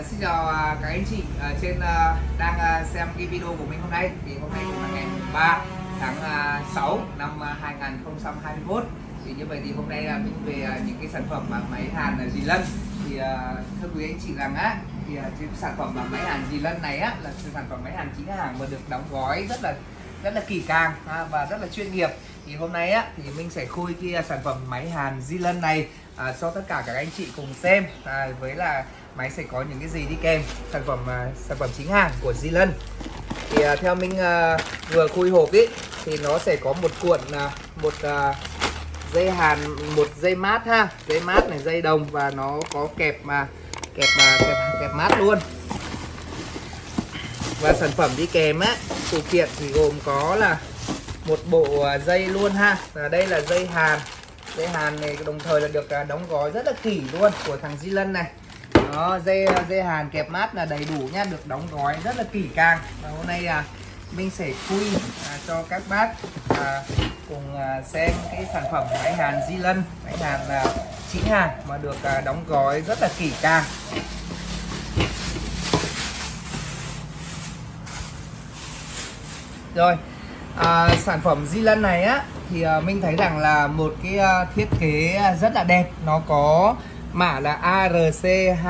Xin chào các anh chị trên đang xem cái video của mình hôm nay. Thì hôm nay cũng là ngày 3 tháng 6 năm 2021. Thì như vậy thì hôm nay mình về những cái sản phẩm máy hàn dì lân. Thì thưa quý anh chị rằng thì cái sản phẩm máy hàn dì lân này là sản phẩm máy hàn chính hãng và được đóng gói rất là kỳ càng và rất là chuyên nghiệp. Thì hôm nay thì mình sẽ khui cái sản phẩm máy hàn dì lân này cho tất cả các anh chị cùng xem với là máy sẽ có những cái gì đi kèm. Sản phẩm chính hãng của dì lân thì theo mình vừa khui hộp thì nó sẽ có một cuộn dây hàn, một dây mát dây mát này, dây đồng, và nó có kẹp mát luôn. Và sản phẩm đi kèm phụ kiện thì gồm có là một bộ dây luôn và đây là dây hàn này, đồng thời là được đóng gói rất là kỹ luôn của thằng dì lân này. Đó, dây hàn kẹp mát là đầy đủ nhá, được đóng gói rất là kỹ càng. Và hôm nay mình sẽ khui cho các bác cùng xem cái sản phẩm máy hàn dì lân, máy hàn chính hãng mà được đóng gói rất là kỹ càng. Rồi, sản phẩm dì lân này thì mình thấy rằng là một cái thiết kế rất là đẹp. Nó có mã là ARC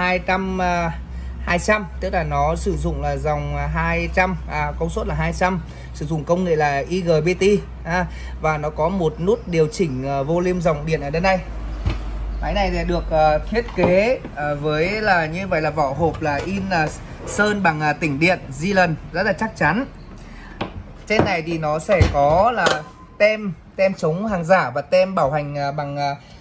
200, tức là nó sử dụng là dòng 200, công suất là 200, sử dụng công nghệ là IGBT và nó có một nút điều chỉnh volume dòng điện ở đây này. Máy này thì được thiết kế với là như vậy, là vỏ hộp là in sơn bằng tĩnh điện dì lân rất là chắc chắn. Trên này thì nó sẽ có là tem chống hàng giả và tem bảo hành bằng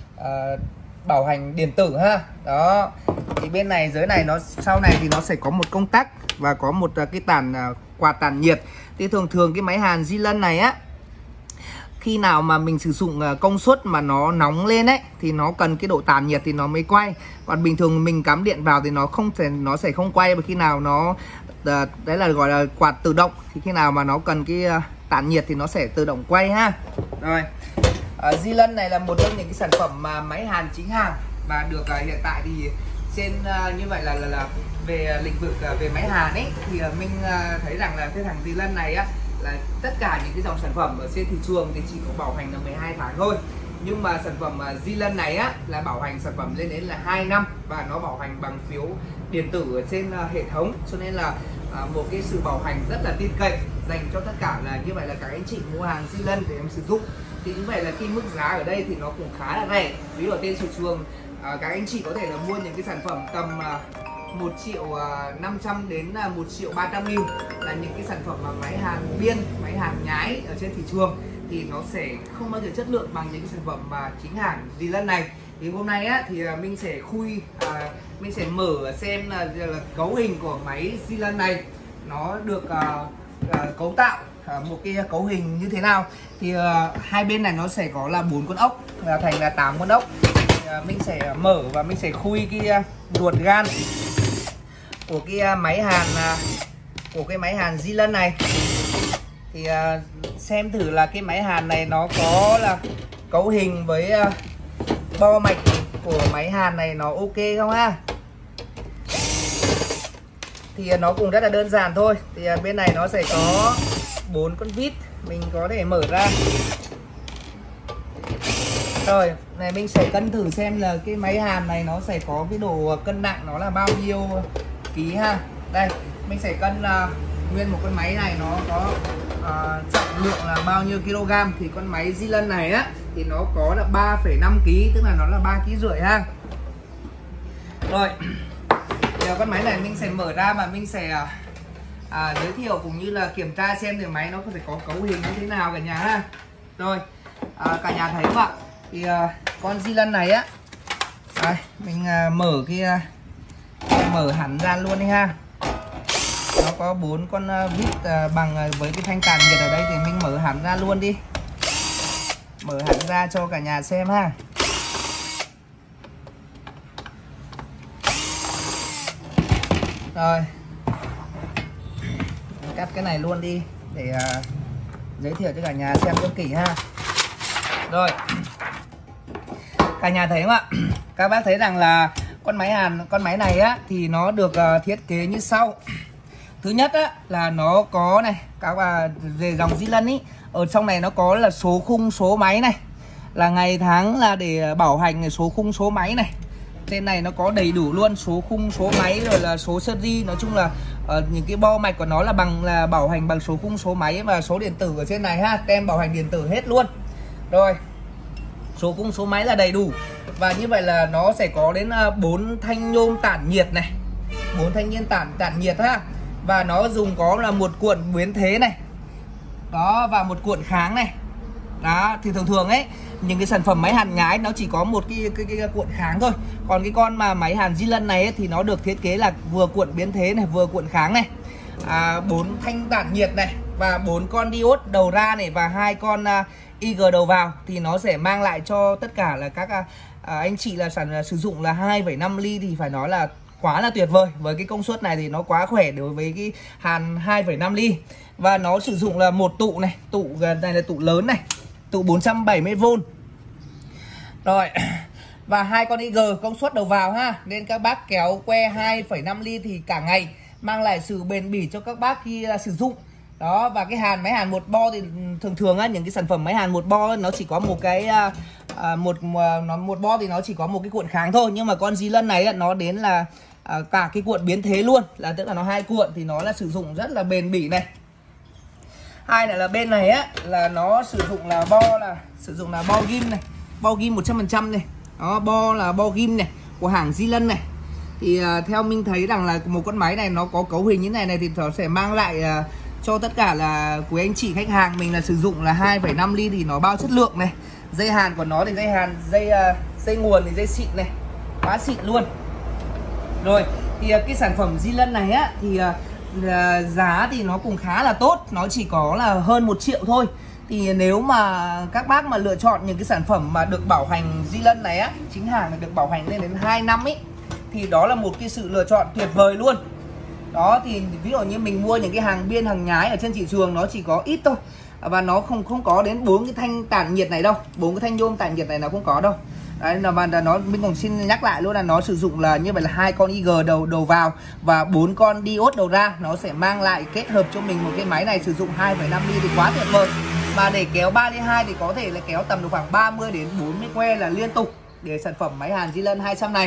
bảo hành điện tử Đó. Thì bên này, dưới này, nó sau này thì nó sẽ có một công tắc và có một cái quạt tản nhiệt. Thì thường cái máy hàn dì lân này khi nào mà mình sử dụng công suất mà nó nóng lên thì nó cần cái độ tản nhiệt thì nó mới quay. Còn bình thường mình cắm điện vào thì nó sẽ không quay. Và khi nào nó đấy là gọi là quạt tự động, thì khi nào mà nó cần cái tản nhiệt thì nó sẽ tự động quay Rồi, dì lân này là một trong những cái sản phẩm máy hàn chính hãng và được hiện tại thì trên như vậy là về lĩnh vực về máy hàn thì mình thấy rằng là cái thằng dì lân này là tất cả những cái dòng sản phẩm ở trên thị trường thì chỉ có bảo hành là 12 tháng thôi. Nhưng mà sản phẩm dì lân này là bảo hành sản phẩm lên đến là 2 năm và nó bảo hành bằng phiếu điện tử ở trên hệ thống, cho nên là một cái sự bảo hành rất là tin cậy dành cho tất cả là như vậy là các anh chị mua hàng dì lân để em sử dụng. Thì như vậy là cái mức giá ở đây thì nó cũng khá là rẻ. Ví dụ ở trên thị trường các anh chị có thể là mua những cái sản phẩm tầm 1.500.000 đến 1.300.000 là những cái sản phẩm máy hàn biên, máy hàn nhái ở trên thị trường, thì nó sẽ không bao giờ chất lượng bằng những cái sản phẩm chính hãng dì lân này. Thì hôm nay thì mình sẽ khui, mình sẽ mở xem là cấu hình của máy dì lân này nó được cấu tạo một cái cấu hình như thế nào. Thì hai bên này nó sẽ có là 4 con ốc, là thành là 8 con ốc. Thì mình sẽ mở và mình sẽ khui cái ruột gan của cái máy hàn dì lân này. Thì xem thử là cái máy hàn này nó có là cấu hình với bo mạch của máy hàn này nó ok không Thì nó cũng rất là đơn giản thôi. Thì bên này nó sẽ có 4 con vít, mình có thể mở ra. Rồi, này mình sẽ cân thử xem là cái máy hàn này nó sẽ có cái độ cân nặng nó là bao nhiêu ký Đây, mình sẽ cân nguyên một con máy này nó có trọng lượng là bao nhiêu kg. Thì con máy dì lân này thì nó có là 3,5 kg, tức là nó là 3,5 kg Rồi, giờ con máy này mình sẽ mở ra và mình sẽ giới thiệu cũng như là kiểm tra xem thì máy nó có thể có cấu hình như thế nào cả nhà Rồi, cả nhà thấy không ạ? Thì con dì lân này đây, mình mở mở hẳn ra luôn đi Nó có 4 con vít bằng với cái thanh tản nhiệt ở đây, thì mình mở hẳn ra luôn đi. Mở hẳn ra cho cả nhà xem Rồi, cắt cái này luôn đi để giới thiệu cho cả nhà xem cho kỹ Rồi, cả nhà thấy không ạ? Các bác thấy rằng là con máy này á thì nó được thiết kế như sau. Thứ nhất á là nó có này, các bạn về dòng Zealand ý, ở trong này nó có là số khung số máy này, là ngày tháng là để bảo hành này, số khung số máy này. Trên này nó có đầy đủ luôn số khung số máy rồi là số series, nói chung là những cái bo mạch của nó là bảo hành bằng số khung số máy và số điện tử ở trên này ha, tem bảo hành điện tử hết luôn. Rồi số khung số máy là đầy đủ. Và như vậy là nó sẽ có đến 4 thanh nhôm tản nhiệt này, 4 thanh nhôm tản nhiệt ha. Và nó dùng có là một cuộn biến thế này đó, và một cuộn kháng này đó. Thì thường ấy những cái sản phẩm máy hàn nhái nó chỉ có một cái cuộn kháng thôi. Còn cái con mà máy hàn Zealand này ấy, thì nó được thiết kế là vừa cuộn biến thế này, vừa cuộn kháng này, 4 thanh tản nhiệt này, và 4 con diode đầu ra này, và 2 con IG đầu vào. Thì nó sẽ mang lại cho tất cả là các anh chị là sử dụng là 2,5 ly thì phải nói là quá là tuyệt vời. Với cái công suất này thì nó quá khỏe đối với cái hàn 2,5 ly. Và nó sử dụng là một tụ này, tụ này là tụ lớn này, tụ 470V. Rồi và 2 con IG công suất đầu vào ha, nên các bác kéo que 2,5 ly thì cả ngày, mang lại sự bền bỉ cho các bác khi sử dụng. Đó, và cái máy hàn một bo thì thường á, những cái sản phẩm máy hàn một bo nó chỉ có một cái một bo thì nó chỉ có một cái cuộn kháng thôi. Nhưng mà con Zealand này nó đến là cả cái cuộn biến thế luôn, là tức là nó 2 cuộn thì nó là sử dụng rất là bền bỉ này. Hai này là bên này á là nó sử dụng là bo ghim này, bo ghim 100% này. Đó, bo là bo ghim này của hãng Zealand này. Thì theo mình thấy rằng là một con máy này nó có cấu hình như này thì nó sẽ mang lại cho tất cả là quý anh chị khách hàng mình là sử dụng là 2,5 ly thì nó bao chất lượng này. Dây hàn của nó thì dây nguồn thì dây xịn này, quá xịn luôn. Rồi thì cái sản phẩm Zealand này á thì giá thì nó cũng khá là tốt, nó chỉ có là hơn 1 triệu thôi. Thì nếu mà các bác mà lựa chọn những cái sản phẩm mà được bảo hành Zealand này á, chính hãng là được bảo hành lên đến 2 năm ấy, thì đó là một cái sự lựa chọn tuyệt vời luôn. Đó, thì ví dụ như mình mua những cái hàng biên hàng nhái ở trên thị trường nó chỉ có ít thôi, và nó không có đến 4 cái thanh tản nhiệt này đâu, 4 cái thanh nhôm tản nhiệt này nó không có đâu. Đấy là mình còn xin nhắc lại luôn là nó sử dụng là như vậy là 2 con IG đầu vào và 4 con diode đầu ra. Nó sẽ mang lại kết hợp cho mình một cái máy này sử dụng 2,5 ly thì quá tuyệt vời. Mà để kéo 3 ly 2 thì có thể là kéo tầm được khoảng 30 đến 40 que là liên tục để sản phẩm máy hàn Zealand 200 này.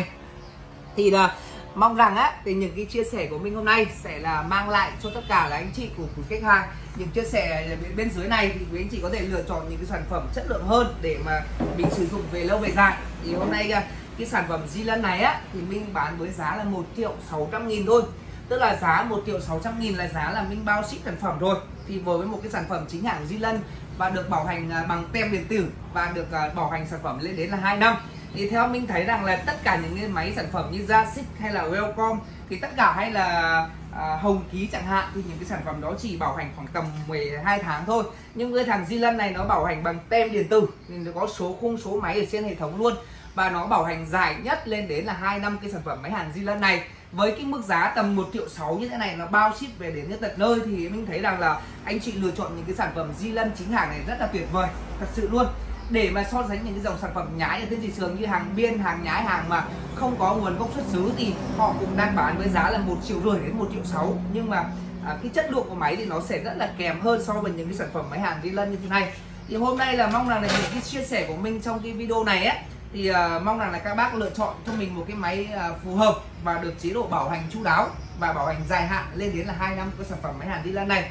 Thì là mong rằng á thì những cái chia sẻ của mình hôm nay sẽ là mang lại cho tất cả là anh chị của khách hàng những chia sẻ bên dưới này, thì quý anh chị có thể lựa chọn những cái sản phẩm chất lượng hơn để mà mình sử dụng về lâu về dài. Thì hôm nay cái sản phẩm Zealand này á thì mình bán với giá là 1.600.000 thôi, tức là giá 1.600.000 là giá là mình bao ship sản phẩm rồi. Thì với một cái sản phẩm chính hãng Zealand và được bảo hành bằng tem điện tử và được bảo hành sản phẩm lên đến là 2 năm, thì theo mình thấy rằng là tất cả những cái máy sản phẩm như Jasic hay là Welcome thì tất cả hay là Hồng Ký chẳng hạn, thì những cái sản phẩm đó chỉ bảo hành khoảng tầm 12 tháng thôi. Nhưng cái thằng Zealand này nó bảo hành bằng tem điện tử nên nó có số khung số máy ở trên hệ thống luôn, và nó bảo hành dài nhất lên đến là 2 năm cái sản phẩm máy hàn Zealand này. Với cái mức giá tầm 1.6 triệu như thế này, nó bao ship về đến tận nơi, thì mình thấy rằng là anh chị lựa chọn những cái sản phẩm Zealand chính hãng này rất là tuyệt vời thật sự luôn. Để mà so sánh những cái dòng sản phẩm nhái ở trên thị trường như hàng biên, hàng nhái, hàng mà không có nguồn gốc xuất xứ thì họ cũng đang bán với giá là 1,5 triệu đến 1,6 triệu. Nhưng mà cái chất lượng của máy thì nó sẽ rất là kém hơn so với những cái sản phẩm máy hàn Zealand như thế này. Thì hôm nay là mong rằng là những cái chia sẻ của mình trong cái video này á, thì mong rằng là các bác lựa chọn cho mình một cái máy phù hợp và được chế độ bảo hành chu đáo và bảo hành dài hạn lên đến là 2 năm của sản phẩm máy hàn Zealand này.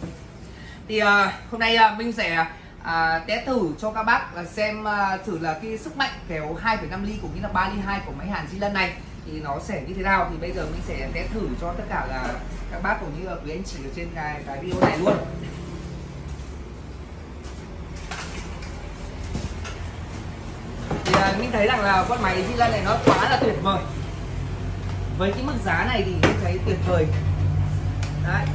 Thì hôm nay mình sẽ test thử cho các bác là xem thử là cái sức mạnh kéo 2,5 ly cũng như là 3 ly 2 của máy hàn Zealand này thì nó sẽ như thế nào. Thì bây giờ mình sẽ test thử cho tất cả là các bác cũng như là quý anh chị ở trên cái video này luôn. Thì mình thấy rằng là con máy Zealand này nó quá là tuyệt vời. Với cái mức giá này thì mình thấy tuyệt vời. Đấy.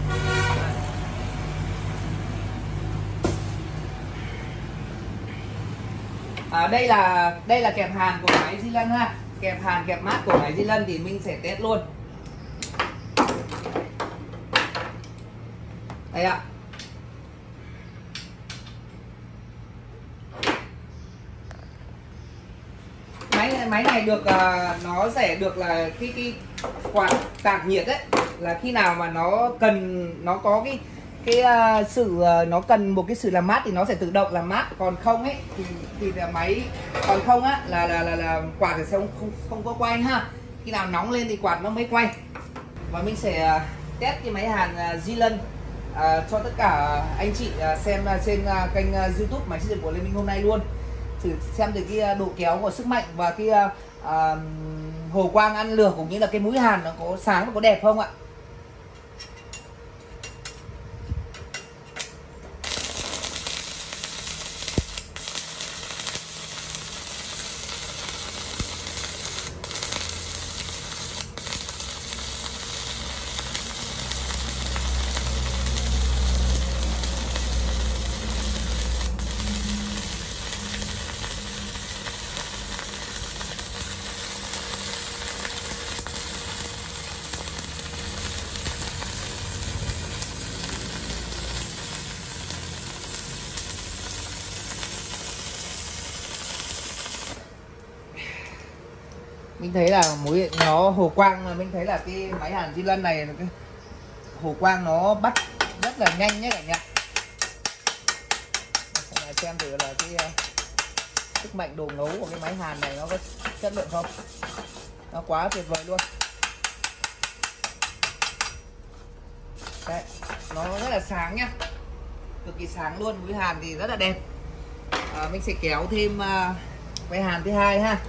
Đây là kẹp hàn của máy Zealand ha, kẹp hàn kẹp mát của máy Zealand thì mình sẽ test luôn. Đây ạ. máy này được nó sẽ được là cái quạt tản nhiệt đấy, là khi nào mà nó cần, nó có cái sự nó cần một cái sự làm mát thì nó sẽ tự động làm mát, còn không ấy thì là máy, còn không á là quạt thì sẽ không có quay ha. Khi nào nóng lên thì quạt nó mới quay. Và mình sẽ test cái máy hàn Zillion cho tất cả anh chị xem trên kênh YouTube máy xây dựng của Lê Minh hôm nay luôn, thử xem được cái độ kéo của sức mạnh và cái hồ quang ăn lửa, cũng như là cái mũi hàn nó có sáng và có đẹp không ạ. Mình thấy là mũi nó hồ quang, mà mình thấy là cái máy hàn Zillion này cái hồ quang nó bắt rất là nhanh nhé cả nhà. Xem thử là cái sức mạnh độ ngấu của cái máy hàn này nó có chất lượng không. Nó quá tuyệt vời luôn. Đấy, nó rất là sáng nhá, cực kỳ sáng luôn. Mũi hàn thì rất là đẹp. Mình sẽ kéo thêm máy hàn thứ hai ha.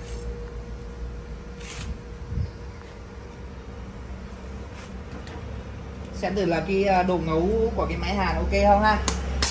Xem thử là cái độ ngấu của cái máy hàn ok không ha.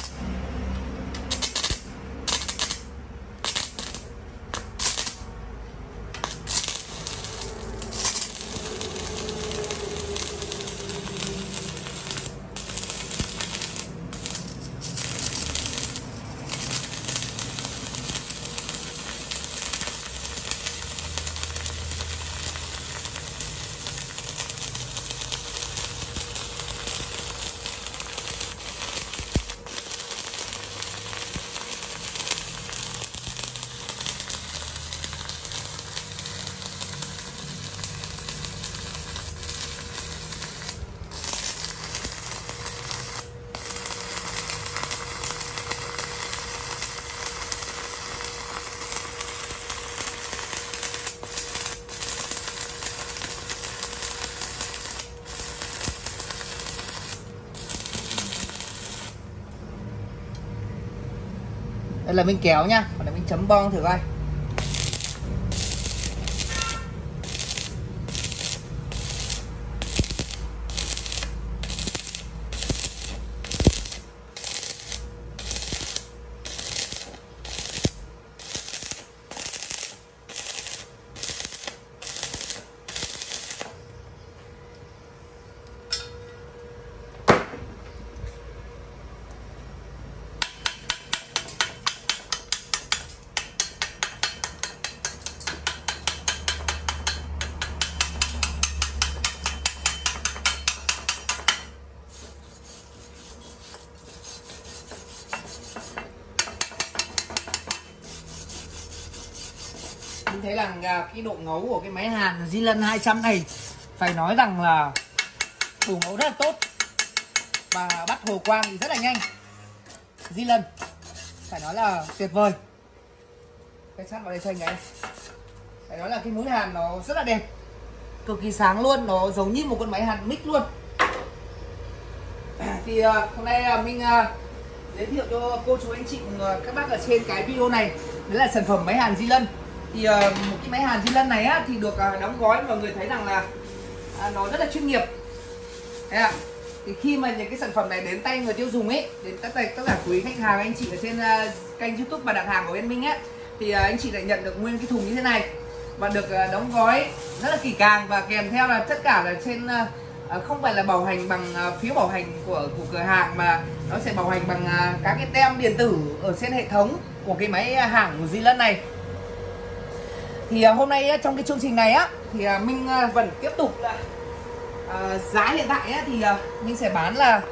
Đây là mình kéo nhá, còn là mình chấm bong thử coi. Mình thấy là cái độ ngấu của cái máy hàn Zillion 200 này phải nói rằng là độ ngấu rất là tốt và bắt hồ quang thì rất là nhanh. Zillion phải nói là tuyệt vời. Cái sát vào đây cho anh ấy. Phải nói là cái mũi hàn nó rất là đẹp, cực kỳ sáng luôn, nó giống như một con máy hàn mic luôn. Thì hôm nay mình giới thiệu cho cô chú anh chị cùng các bác ở trên cái video này, đấy là sản phẩm máy hàn Zillion. Thì một cái máy hàn Zillion này á, thì được đóng gói, mọi người thấy rằng là nó rất là chuyên nghiệp. Thế ạ. Thì khi mà những cái sản phẩm này đến tay người tiêu dùng ấy, đến tất cả quý khách hàng anh chị ở trên kênh YouTube và đặt hàng của bên mình á, thì anh chị lại nhận được nguyên cái thùng như thế này và được đóng gói rất là kỹ càng, và kèm theo là tất cả là trên không phải là bảo hành bằng phiếu bảo hành của cửa hàng, mà nó sẽ bảo hành bằng các cái tem điện tử ở trên hệ thống của cái máy hàn của Zillion này. Thì hôm nay trong cái chương trình này á, thì mình vẫn tiếp tục là giá hiện tại á, thì mình sẽ bán là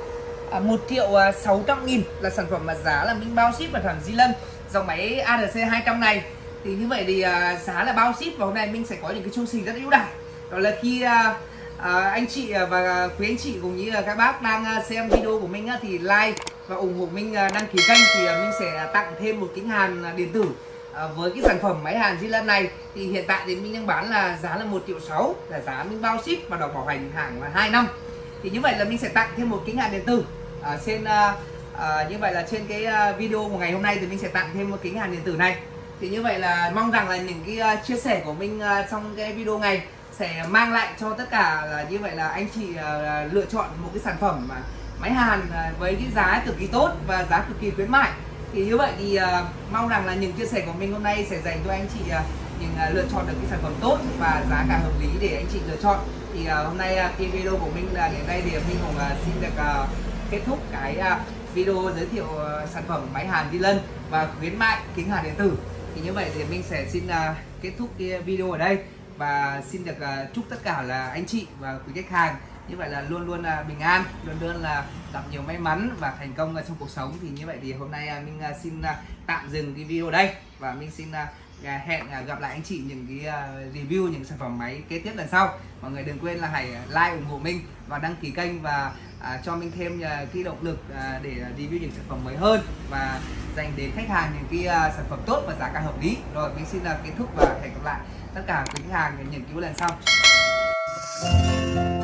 1.600.000 là sản phẩm mà giá là mình bao ship vào thằng Zillion dòng máy ARC 200 này. Thì như vậy thì giá là bao ship, và hôm nay mình sẽ có những cái chương trình rất ưu đãi. Đó là khi anh chị và quý anh chị cũng như là các bác đang xem video của mình thì like và ủng hộ mình, đăng ký kênh, thì mình sẽ tặng thêm một kính hàn điện tử. Với cái sản phẩm máy hàn Zillion này thì hiện tại thì mình đang bán là giá là 1,6 triệu, là giá mình bao ship và đọc bảo hành hàng là 2 năm. Thì như vậy là mình sẽ tặng thêm một kính hàn điện tử. Trên như vậy là trên cái video của ngày hôm nay thì mình sẽ tặng thêm một kính hàn điện tử này. Thì như vậy là mong rằng là những cái chia sẻ của mình trong cái video này sẽ mang lại cho tất cả là như vậy là anh chị lựa chọn một cái sản phẩm máy hàn với cái giá cực kỳ tốt và giá cực kỳ khuyến mại. Thì như vậy thì mong rằng là những chia sẻ của mình hôm nay sẽ dành cho anh chị những lựa chọn được cái sản phẩm tốt và giá cả hợp lý để anh chị lựa chọn. Thì hôm nay cái video của mình là đến đây thì mình cũng xin được kết thúc cái video giới thiệu sản phẩm máy hàn Zillion và khuyến mại kính hàn điện tử. Thì như vậy thì mình sẽ xin kết thúc cái video ở đây và xin được chúc tất cả là anh chị và quý khách hàng như vậy là luôn luôn bình an, luôn luôn là gặp nhiều may mắn và thành công trong cuộc sống. Thì như vậy thì hôm nay mình xin tạm dừng cái video ở đây và mình xin hẹn gặp lại anh chị những cái review những sản phẩm máy kế tiếp lần sau. Mọi người đừng quên là hãy like ủng hộ mình và đăng ký kênh và cho mình thêm cái động lực để review những sản phẩm mới hơn và dành đến khách hàng những cái sản phẩm tốt và giá cả hợp lý. Rồi mình xin kết thúc và hẹn gặp lại tất cả quý khách hàng những video lần sau.